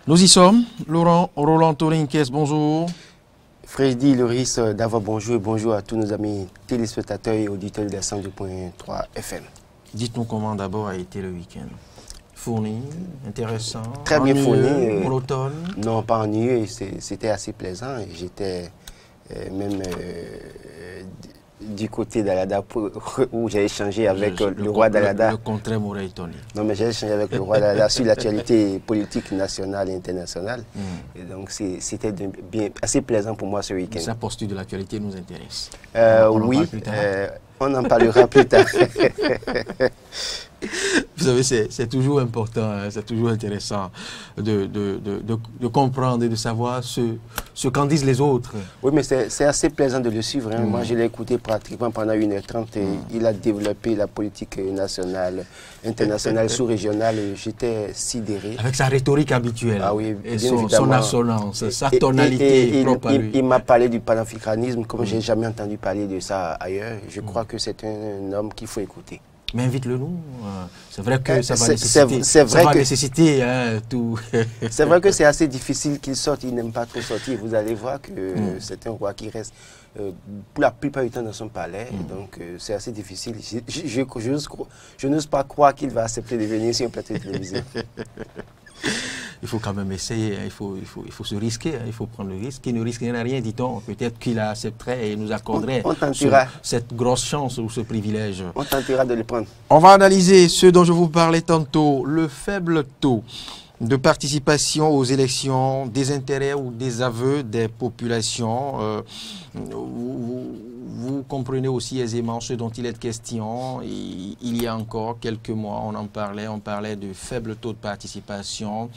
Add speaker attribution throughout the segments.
Speaker 1: Nous y sommes. Laurent Roland Torinkès, bonjour.
Speaker 2: Freddy Loris, d'abord bonjour et bonjour à tous nos amis téléspectateurs et auditeurs de 102.3 FM.
Speaker 1: Dites-nous comment d'abord a été le week-end. Fourni, intéressant,
Speaker 2: très bien fourni.
Speaker 1: Monotone.
Speaker 2: Non, pas ennuyeux, c'était assez plaisant. J'étais même du côté d'Alada où j'ai échangé avec le roi d'Alada.
Speaker 1: Le contraire m'aurait étonné.
Speaker 2: Non, mais j'ai échangé avec le roi d'Alada sur l'actualité politique nationale et internationale. Et donc c'était assez plaisant pour moi ce week-end.
Speaker 1: Sa posture de l'actualité nous intéresse.
Speaker 2: Oui, on en parlera plus tard.
Speaker 1: Vous savez, c'est toujours important, hein, c'est toujours intéressant de comprendre et de savoir ce qu'en disent les autres.
Speaker 2: Oui, mais c'est assez plaisant de le suivre. Hein. Moi, je l'ai écouté pratiquement pendant 1h30 et il a développé la politique nationale, internationale, sous-régionale. J'étais sidéré.
Speaker 1: Avec sa rhétorique habituelle,
Speaker 2: ah oui,
Speaker 1: et son assonance, sa tonalité propre à lui.
Speaker 2: Il m'a parlé du panafricanisme comme je n'ai jamais entendu parler de ça ailleurs. Je crois que c'est un homme qu'il faut écouter.
Speaker 1: Mais invite-le nous. C'est vrai que ça va nécessaiter tout.
Speaker 2: C'est vrai que c'est assez difficile qu'il sorte. Il n'aime pas trop sortir. Vous allez voir que c'est un roi qui reste pour la plupart du temps dans son palais. Donc c'est assez difficile. Je n'ose pas croire qu'il va accepter de venir sur un plateau de télévision.
Speaker 1: Il faut quand même essayer, il faut se risquer, il faut prendre le risque. Qui ne risquerait rien, dit-on. Peut-être qu'il accepterait et nous accorderait cette grosse chance ou ce privilège.
Speaker 2: On tentera de le prendre.
Speaker 1: On va analyser ce dont je vous parlais tantôt, le faible taux de participation aux élections, des intérêts ou des aveux des populations. Vous comprenez aussi aisément ce dont il est question. Il y a encore quelques mois, on parlait de faible taux de participation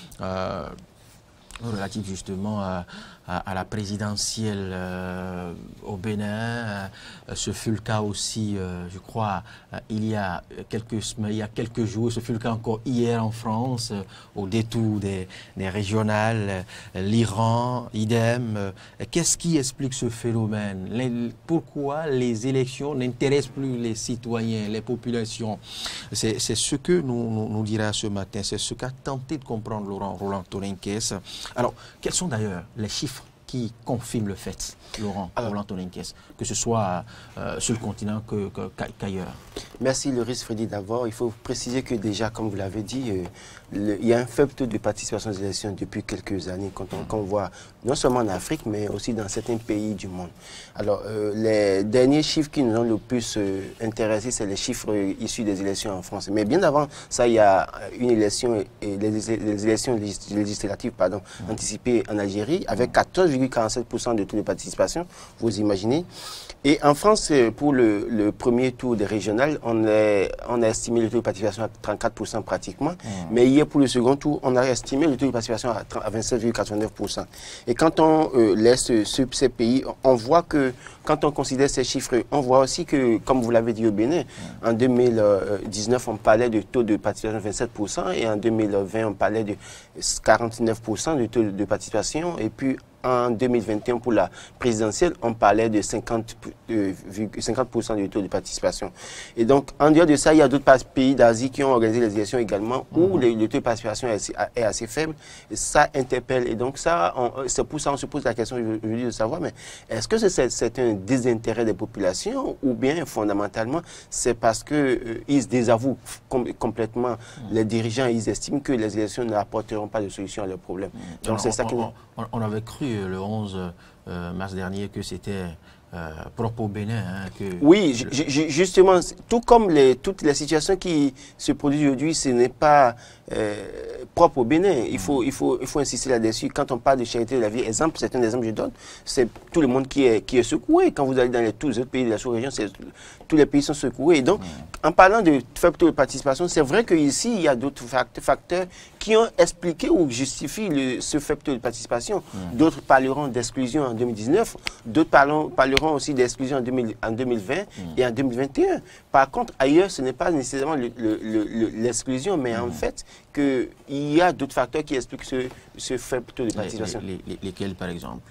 Speaker 1: relatif justement à la présidentielle au Bénin. Ce fut le cas aussi, je crois, il y a quelques jours. Ce fut le cas encore hier en France, au détour des régionales, l'Iran, idem. Qu'est-ce qui explique ce phénomène? Pourquoi les élections n'intéressent plus les citoyens, les populations? C'est ce que nous dira ce matin, c'est ce qu'a tenté de comprendre Laurent Roland Torinkès. Alors, quels sont d'ailleurs les chiffres qui confirment le fait, Laurent Roland Torinkès, que ce soit sur le continent qu'ailleurs?
Speaker 2: Merci Loris Freddy d'abord. Il faut préciser que déjà, comme vous l'avez dit, il y a un faible taux de participation aux élections depuis quelques années, quand on voit non seulement en Afrique, mais aussi dans certains pays du monde. Alors, les derniers chiffres qui nous ont le plus intéressés, c'est les chiffres issus des élections en France. Mais bien avant ça, il y a une élection, les élections législatives anticipées en Algérie, avec 14,47% de taux de participation, vous imaginez. Et en France, pour le premier tour des régionales, on a estimé le taux de participation à 34% pratiquement. Mais hier, pour le second tour, on a estimé le taux de participation à 27,89%. Et quand on laisse ces pays, on voit que, quand on considère ces chiffres, on voit aussi que, comme vous l'avez dit au Bénin, en 2019, on parlait de taux de participation de 27%, et en 2020, on parlait de 49% de taux de participation, et puis en 2021, pour la présidentielle, on parlait de 50% du taux de participation. Et donc, en dehors de ça, il y a d'autres pays d'Asie qui ont organisé les élections également, où le taux de participation est assez faible. Et ça interpelle. Et donc, c'est pour ça qu'on se pose la question aujourd'hui de savoir, mais est-ce que c'est un désintérêt des populations, ou bien, fondamentalement, c'est parce qu'ils se désavouent complètement, les dirigeants, ils estiment que les élections n'apporteront pas de solution à leurs problèmes. Donc, c'est ça qui...
Speaker 1: On avait cru le 11 mars dernier que c'était propre au Bénin.
Speaker 2: Oui, justement, tout comme toutes les situations qui se produisent aujourd'hui, ce n'est pas propre au Bénin. Il faut insister là-dessus. Quand on parle de charité de la vie, c'est un exemple que je donne, c'est tout le monde qui est secoué. Quand vous allez dans tous les autres pays de la sous-région, tous les pays sont secoués. Et donc, en parlant de faible taux de participation, c'est vrai qu'ici, il y a d'autres facteurs qui ont expliqué ou justifient ce faible taux de participation. D'autres parleront d'exclusion en 2019, d'autres parleront aussi d'exclusion en 2020 et en 2021. Par contre, ailleurs, ce n'est pas nécessairement l'exclusion, mais en fait, qu'il y a d'autres facteurs qui expliquent ce faible taux de participation.
Speaker 1: Lesquels, par exemple?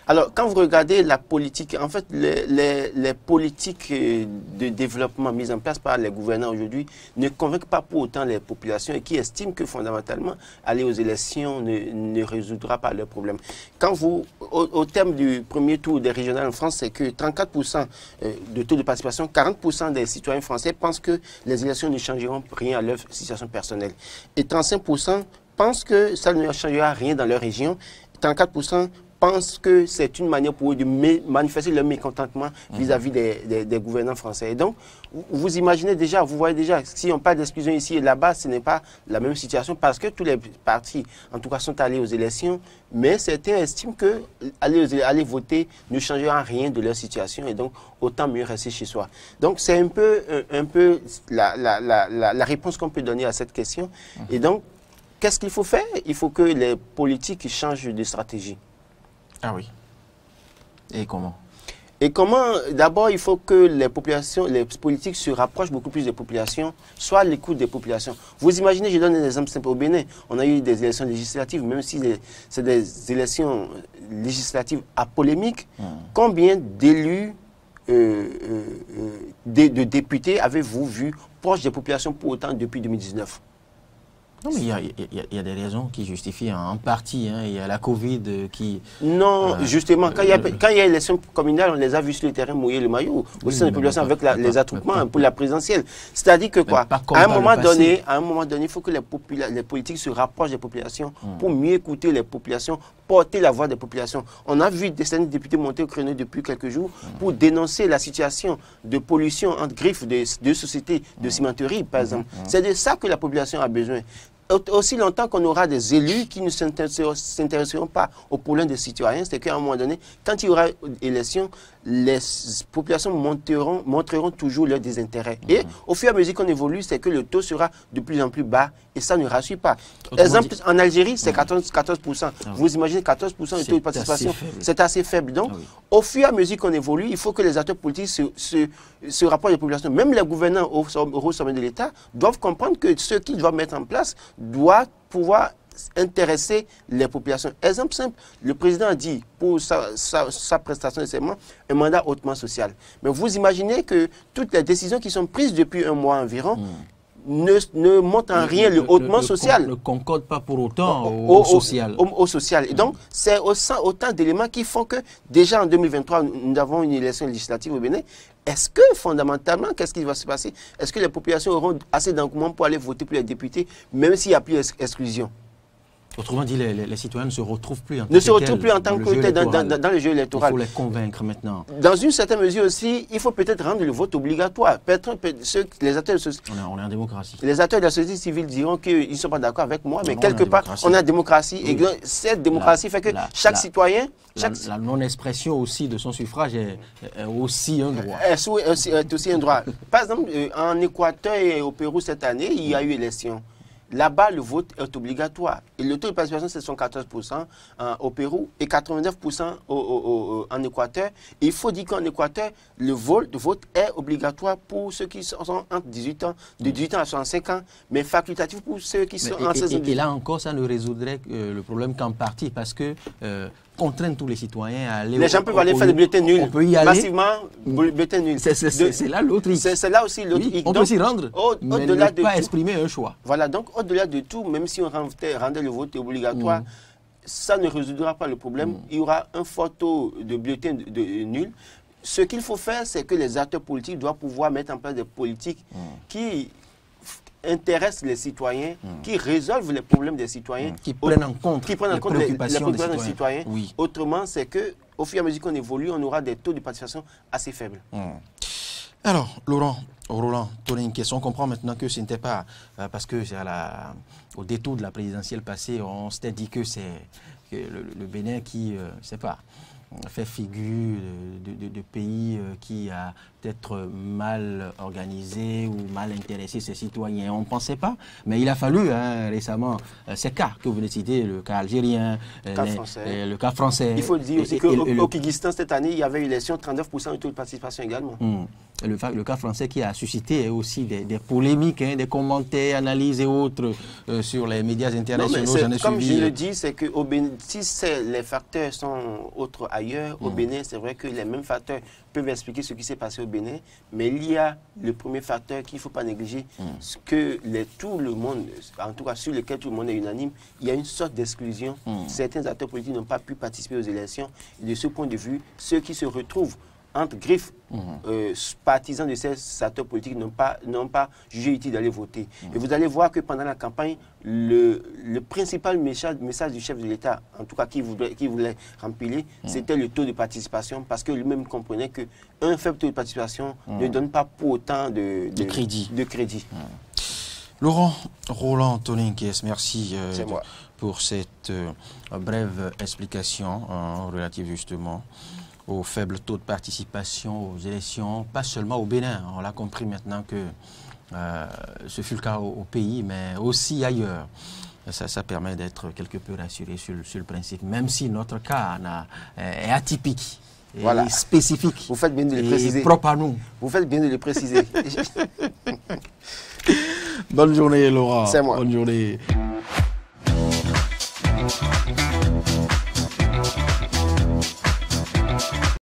Speaker 2: Alors, quand vous regardez la politique, en fait, les politiques de développement mises en place par les gouvernants aujourd'hui ne convainquent pas pour autant les populations et qui estiment que fondamentalement, aller aux élections ne résoudra pas leurs problèmes. Quand vous, au terme du premier tour des régionales en France, c'est que 34% de taux de participation, 40% des citoyens français pensent que les élections ne changeront rien à leur situation personnelle. Et 35% pensent que ça ne changera rien dans leur région. 34% pensent que c'est une manière pour eux de manifester leur mécontentement vis-à-vis des gouvernants français. Et donc, vous imaginez déjà, vous voyez déjà, si on parle d'exclusion ici et là-bas, ce n'est pas la même situation parce que tous les partis, en tout cas, sont allés aux élections, mais certains estiment que aller voter ne changera rien de leur situation et donc autant mieux rester chez soi. Donc, c'est un peu la réponse qu'on peut donner à cette question. Et donc, qu'est-ce qu'il faut faire? Il faut que les politiques changent de stratégie.
Speaker 1: Ah oui. Et comment?
Speaker 2: Et comment? D'abord, il faut que les politiques se rapprochent beaucoup plus des populations, soient à l'écoute des populations. Vous imaginez, je donne un exemple simple au Bénin, on a eu des élections législatives, même si c'est des élections législatives à polémique, combien d'élus, de députés avez-vous vu proches des populations pour autant depuis 2019?
Speaker 1: Non, mais il y a des raisons qui justifient en partie. Hein. Il y a la Covid qui...
Speaker 2: Non, justement, quand il y a élection communale, on les a vus sur le terrain mouiller le maillot, au sein de la population avec les attroupements pour la présidentielle. C'est-à-dire que quoi, à un moment donné, il faut que les politiques se rapprochent des populations pour mieux écouter les populations, porter la voix des populations. On a vu des députés monter au créneau depuis quelques jours pour dénoncer la situation de pollution entre griffes de sociétés de cimenterie, par exemple. C'est de ça que la population a besoin. Aussi longtemps qu'on aura des élus qui ne s'intéresseront pas aux problèmes des citoyens, c'est qu'à un moment donné, quand il y aura élection, les populations montreront toujours leur désintérêt. Et au fur et à mesure qu'on évolue, c'est que le taux sera de plus en plus bas et ça ne rassure pas. Exemple, en Algérie, c'est 14%. Vous imaginez 14% de taux de participation, c'est assez faible. Donc, au fur et à mesure qu'on évolue, il faut que les acteurs politiques se rapprochent des populations. Même les gouvernants au sommet de l'État doivent comprendre que ce qu'ils doivent mettre en place doit pouvoir intéresser les populations. Exemple simple, le président a dit pour sa prestation de serment un mandat hautement social. Mais vous imaginez que toutes les décisions qui sont prises depuis un mois environ ne montrent en rien le hautement social.
Speaker 1: Ne concorde pas pour autant au social.
Speaker 2: Au social. Et donc, c'est autant d'éléments qui font que déjà en 2023, nous avons une élection législative au Bénin. Est-ce que, fondamentalement, qu'est-ce qui va se passer? Est-ce que les populations auront assez d'engouement pour aller voter pour les députés, même s'il n'y a plus d'exclusion?
Speaker 1: Autrement dit, les citoyens ne se retrouvent plus en
Speaker 2: tant que tel dans le jeu électoral.
Speaker 1: Il faut les convaincre maintenant.
Speaker 2: Dans une certaine mesure aussi, il faut peut-être rendre le vote obligatoire. Les acteurs de
Speaker 1: on est en démocratie.
Speaker 2: Les acteurs de la société civile diront qu'ils ne sont pas d'accord avec moi, mais quelque part, on a la démocratie. Oui. Et cette démocratie fait que chaque citoyen...
Speaker 1: La non-expression aussi de son suffrage est aussi un droit.
Speaker 2: Est aussi un droit. Par exemple, en Équateur et au Pérou cette année, il y a eu élection. Là-bas, le vote est obligatoire. Et le taux de participation, c'est 14% au Pérou et 89% en Équateur. Et il faut dire qu'en Équateur, le vote est obligatoire pour ceux qui sont entre 18 ans, de 18 ans à 65 ans, mais facultatif pour ceux qui sont en 16 ans.
Speaker 1: Et là encore, ça ne résoudrait le problème qu'en partie, parce que contraindre tous les citoyens à aller...
Speaker 2: Les gens peuvent aller faire des bulletins nuls.
Speaker 1: On peut y aller.
Speaker 2: Massivement, bulletins nuls.
Speaker 1: C'est là l'autre.
Speaker 2: C'est là aussi l'autre.
Speaker 1: Oui, on peut s'y rendre, mais ne pas exprimer un choix.
Speaker 2: Voilà, donc au-delà de tout, même si on rendait le vote obligatoire, ça ne résoudra pas le problème. Il y aura un fort taux de bulletins nuls. Ce qu'il faut faire, c'est que les acteurs politiques doivent pouvoir mettre en place des politiques qui intéressent les citoyens, qui résolvent les problèmes des citoyens,
Speaker 1: qui prennent en compte
Speaker 2: les préoccupations des citoyens. Oui. Autrement, c'est qu'au fur et à mesure qu'on évolue, on aura des taux de participation assez faibles.
Speaker 1: Alors, Roland, tu as une question. On comprend maintenant que ce n'était pas parce que au détour de la présidentielle passée, on s'était dit que c'est le Bénin qui, je ne sais pas, fait figure de pays qui a peut-être mal organisé ou mal intéressé ses citoyens. On ne pensait pas, mais il a fallu récemment ces cas que vous venez de citer, le cas algérien, le cas français.
Speaker 2: Il faut dire aussi qu'au Kyrgyzstan, cette année, il y avait eu élection 39% de taux de participation également.
Speaker 1: le cas français qui a suscité aussi des polémiques, hein, des commentaires, analyses et autres sur les médias internationaux.
Speaker 2: Comme je le dis, c'est que au Bénin, si les facteurs sont autres ailleurs, au Bénin, c'est vrai que les mêmes facteurs peuvent expliquer ce qui s'est passé au Bénin, mais il y a le premier facteur qu'il ne faut pas négliger, que tout le monde, en tout cas sur lequel tout le monde est unanime, il y a une sorte d'exclusion. Certains acteurs politiques n'ont pas pu participer aux élections. Et de ce point de vue, ceux qui se retrouvent entre griffes, partisans de ces acteurs politiques n'ont pas jugé utile d'aller voter. Et vous allez voir que pendant la campagne, le principal message du chef de l'État, en tout cas qui voulait remplir, c'était le taux de participation, parce que lui-même comprenait qu'un faible taux de participation ne donne pas pour autant de crédit.
Speaker 1: Laurent Roland Toninkies, merci pour cette brève explication relative justement au faible taux de participation aux élections, pas seulement au Bénin. On l'a compris maintenant que ce fut le cas au pays, mais aussi ailleurs. Ça permet d'être quelque peu rassuré sur le principe, même si notre cas est atypique. Et spécifique.
Speaker 2: Vous faites bien de le préciser.
Speaker 1: Propre à nous.
Speaker 2: Vous faites bien de le préciser.
Speaker 1: Bonne journée, Laurent.
Speaker 2: C'est moi.
Speaker 1: Bonne journée.